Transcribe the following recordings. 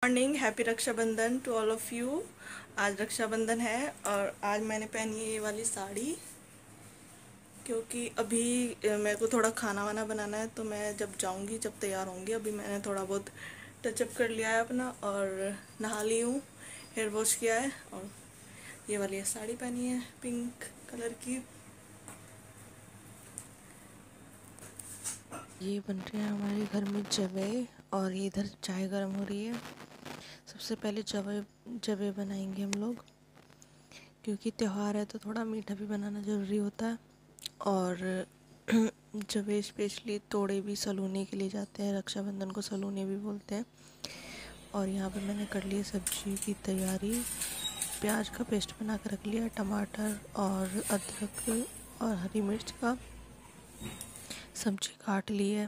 Morning, happy Rakshabandhan to all of you. आज रक्षाबंधन है और आज मैंने पहनी है ये वाली साड़ी, क्योंकि अभी मेरे को थोड़ा खाना वाना बनाना है। तो मैं जब जाऊंगी, जब तैयार होंगी, अभी मैंने थोड़ा बहुत टचअप कर लिया है अपना और नहा ली हूँ, हेयर वॉश किया है और ये वाली साड़ी पहनी है पिंक कलर की। ये बन रहे हैं हमारे घर में जवे और इधर चाय गर्म हो रही है। सबसे पहले जवे बनाएंगे हम लोग, क्योंकि त्यौहार है तो थोड़ा मीठा भी बनाना ज़रूरी होता है। और जवे स्पेशली तोड़े भी सलूने के लिए जाते हैं, रक्षाबंधन को सलूने भी बोलते हैं। और यहाँ पे मैंने कर ली सब्जी की तैयारी। प्याज का पेस्ट बना कर रख लिया, टमाटर और अदरक और हरी मिर्च का सब्जी काट ली है।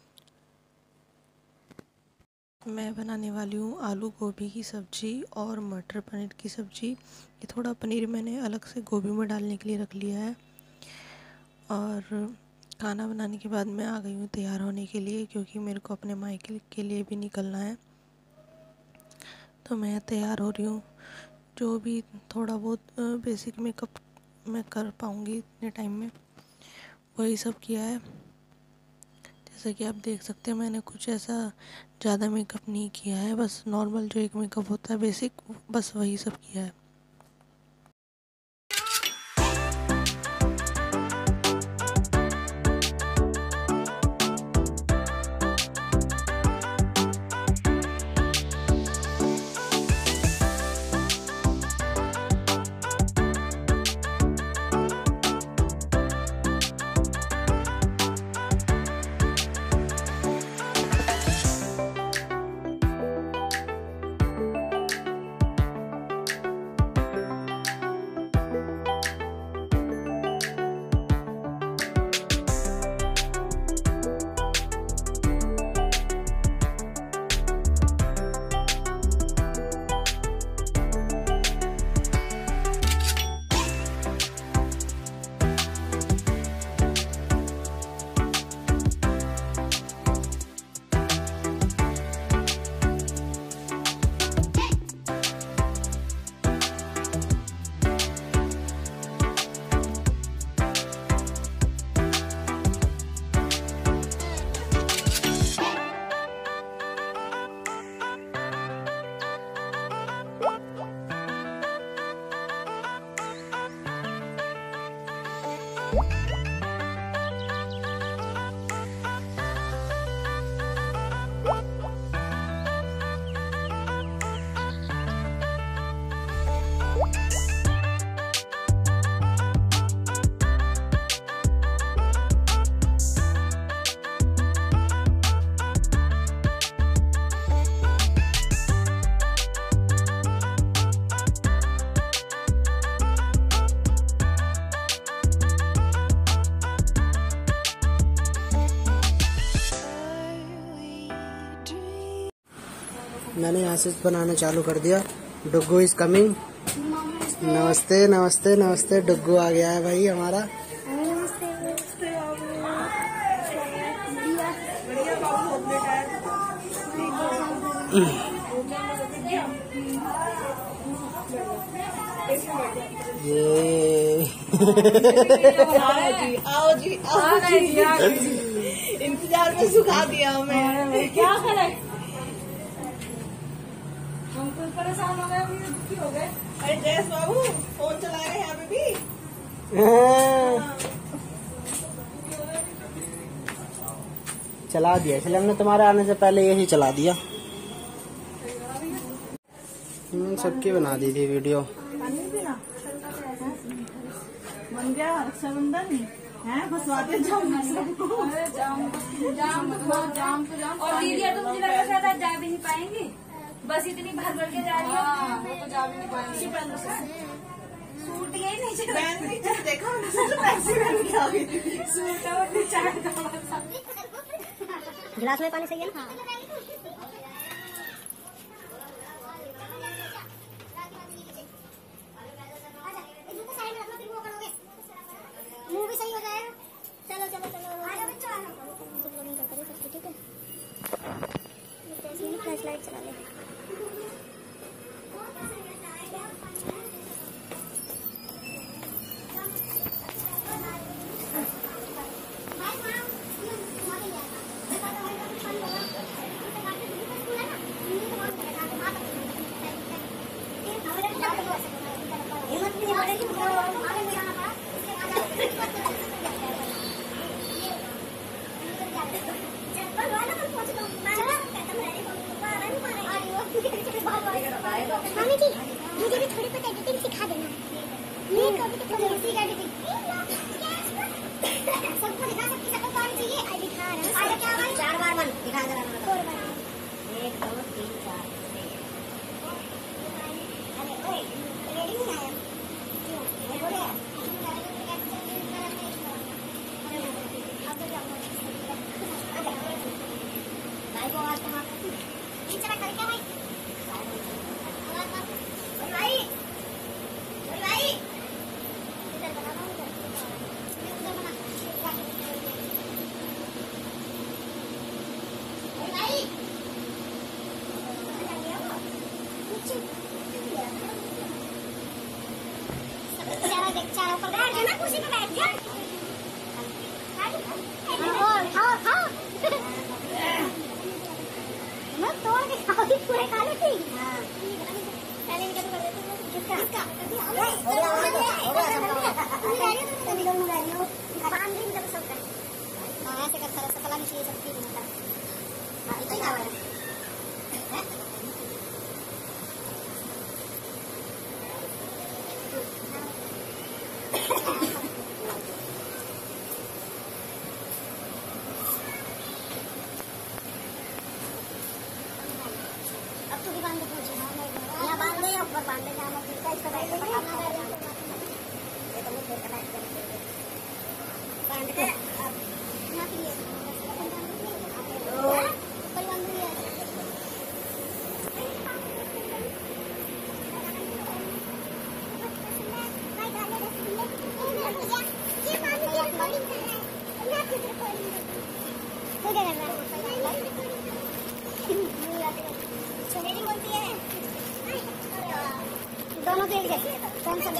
मैं बनाने वाली हूँ आलू गोभी की सब्ज़ी और मटर पनीर की सब्ज़ी। ये थोड़ा पनीर मैंने अलग से गोभी में डालने के लिए रख लिया है। और खाना बनाने के बाद मैं आ गई हूँ तैयार होने के लिए, क्योंकि मेरे को अपने मायके के लिए भी निकलना है। तो मैं तैयार हो रही हूँ। जो भी थोड़ा बहुत बेसिक मेकअप मैं कर पाऊँगी इतने टाइम में, वही सब किया है। जैसा कि आप देख सकते हैं, मैंने कुछ ऐसा ज़्यादा मेकअप नहीं किया है, बस नॉर्मल जो एक मेकअप होता है बेसिक, बस वही सब किया है। मैंने यहाँ से बनाना चालू कर दिया। Duggu is coming. नमस्ते नमस्ते नमस्ते, डुग्गू आ गया है भाई हमारा। ये आओ जी इंतजार में सुखा दिया हमें। क्या करे, हम कुछ परेशान हो गए, दुखी हो गए। अरे जयेश बाबू फोन चला रहे हैं यहाँ पे भी। चला दिया, इसलिए हमने तुम्हारे आने से पहले यही चला दिया। सबकी बना दी थी वीडियो। बन गया रक्षाबंधन है, फंसवाते जाम। और दीदी तो मुझे लग रहा था जा भी नहीं पाएंगे, बस इतनी भर भर के जा रही है, वो तो जा भी नहीं पाएंगे। सूट यही नहीं देखा गिलास में पानी सही है ना। मुंह भी सही हो जाएगा। चलो चलो चलो ठीक है, फ्लैश लाइट चला ले। हिम्मत नहीं पड़ेगी तो आगे में जाना पड़ा। मम्मी जी मुझे भी थोड़ी बहुत एडिटिंग सिखा देना। मैं कभी तो थोड़ी सी एडिटिंग सबको दिखा सकती, सबको कौन चाहिए आई दिखा रहा हूं। क्या बार 4 बार मन दिखा दे रहा हूं। 4 बार 1 2 3 4। अरे ओए रेडी नहीं आया क्यों मैं बोले यार अब तो जाओ भाई को आवाज कमा ये चला कर क्या भाई भाई भाई इधर बना रहा हूं उधर बना भाई चारा ऊपर बैठ जा ना, कुर्सी पे बैठ जा। खाओ मैं तोड़ के खाओगी, पूरे खा लेती। पहले इनका तो कर देती हूँ। किसका ऐसे कर सारा सफला मिश्री सब चीज अब तो दुकान पे पहुंचे यहाँ बांध दे, ऊपर बांध दे, जहाँ इसका इसका बैठ के पका ये तो मुझे पता है बांध के यहाँ पे कोई बांध दिया दोनों देख गए कौन सा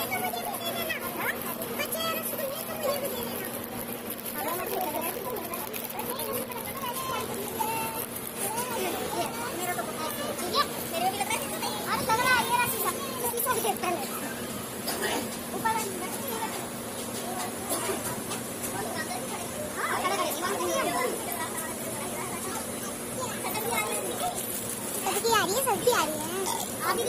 सब्जी आ रही है अभी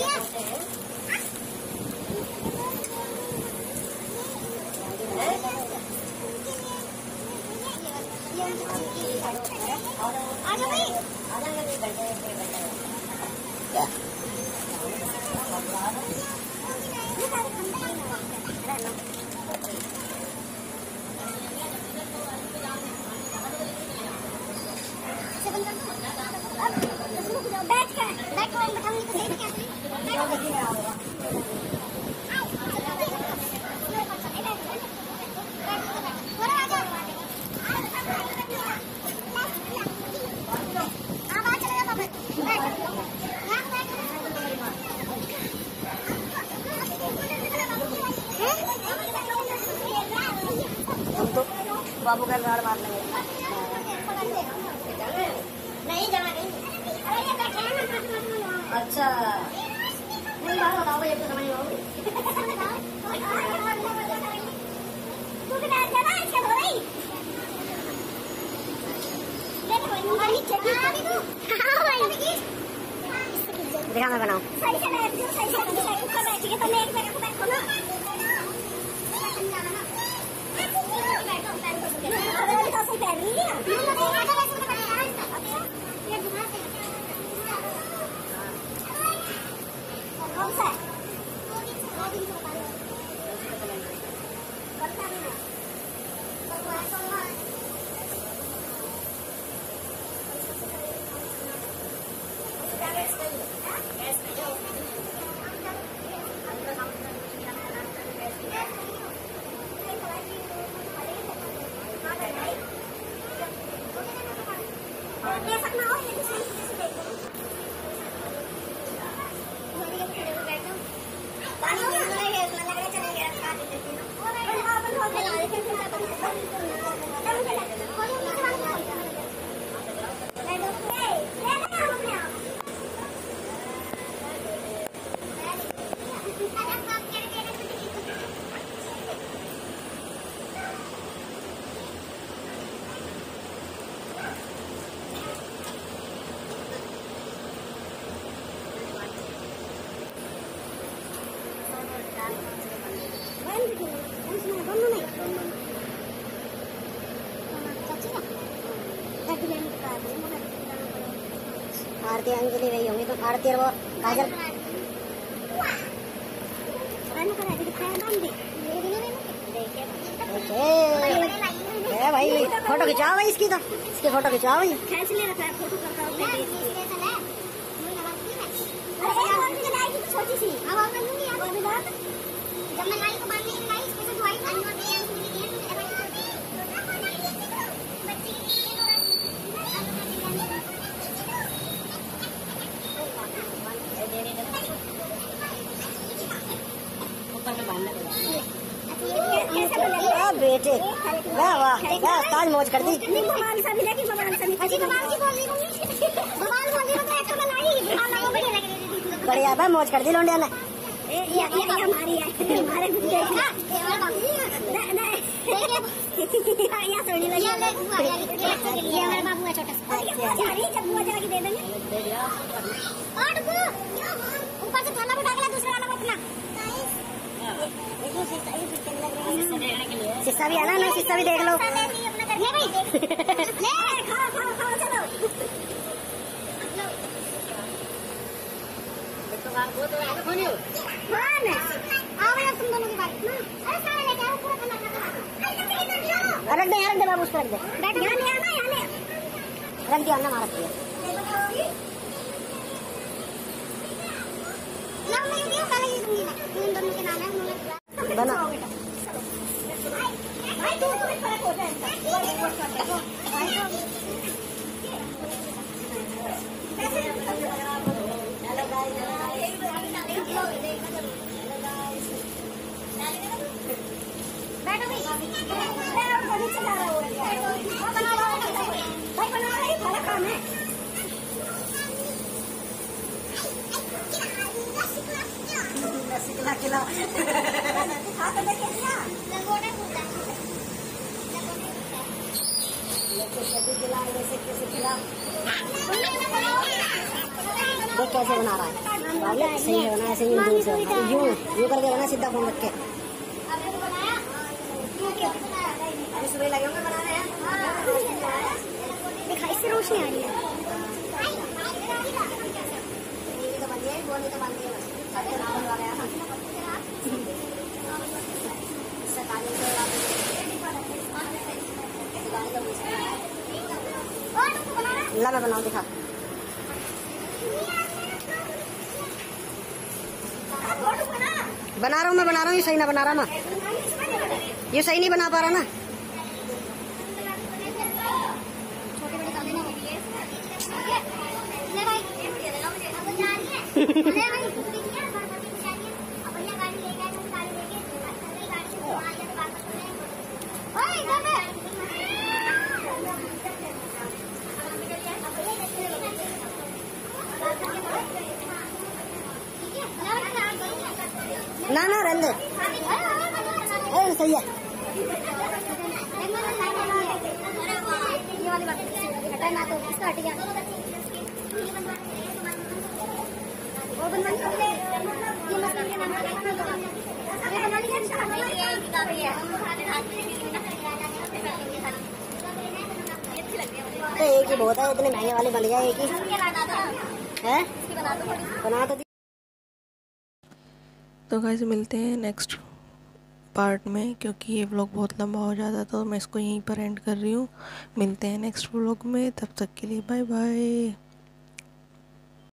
बाबू का गाड़ मार लेंगे नहीं जाना नहीं। अच्छा कोई बात बताओ भाई, अब तो समझ लो दिखा मैं बनाऊं सही से बैठ जाओ, सही से ऊपर बैठ के पहले एक पैर को बैठो ना कौन सा आरती अंजलि वही होंगी, तो आरती और वो काजल भाई फोटो खिंचाओ भाई इसकी, तो इसकी फोटो खिंचाओ भाई। छोटी सी जब मैं लाई को बांधने की लाई इसमें से धुआई बेटे वाह वाह वाह, ताज मौज कर दी। बढ़िया बा, मौज कर दी लोंडिया ने। ऊपर से थाला उठा के दूसरा वाला अपना शीशा भी है ना, शीशा भी देख लो। रख दे बाबू, उसको रख दे, रख दिया ना मारा बना। देख कैसे बना रहा है, सही है बना, ऐसे यूं करके बना, सीधा फोन रख के। सुबह लगे होंगे बनाने हैं, दिखाई से रोशनी आ रही है। ला मैं बनाऊं, दिखा। बना रहा हूँ मैं, बना रहा हूँ, ये सही ना बना रहा ना, ये सही नहीं बना पा रहा ना। ना ना रहने दे, सही है। तो एक ही बहुत है, इतने महंगे वाले बन गया एक ही है, बना तो। तो गाइस मिलते हैं नेक्स्ट पार्ट में, क्योंकि ये व्लॉग बहुत लंबा हो जाता तो मैं इसको यहीं पर एंड कर रही हूँ। मिलते हैं नेक्स्ट व्लॉग में, तब तक के लिए बाय बाय।